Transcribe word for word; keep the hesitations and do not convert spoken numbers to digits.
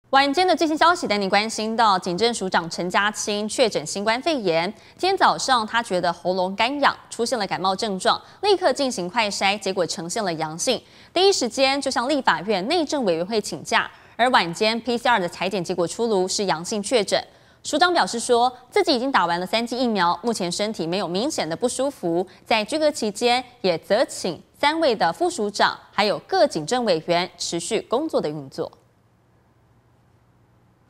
晚间的最新消息带你关心到，警政署长陈家清确诊新冠肺炎。今天早上，他觉得喉咙干痒，出现了感冒症状，立刻进行快筛，结果呈现了阳性。第一时间就向立法院内政委员会请假，而晚间 P C R 的采检结果出炉是阳性确诊。署长表示说，自己已经打完了三剂疫苗，目前身体没有明显的不舒服。在居隔期间，也责请三位的副署长还有各警政委员持续工作的运作。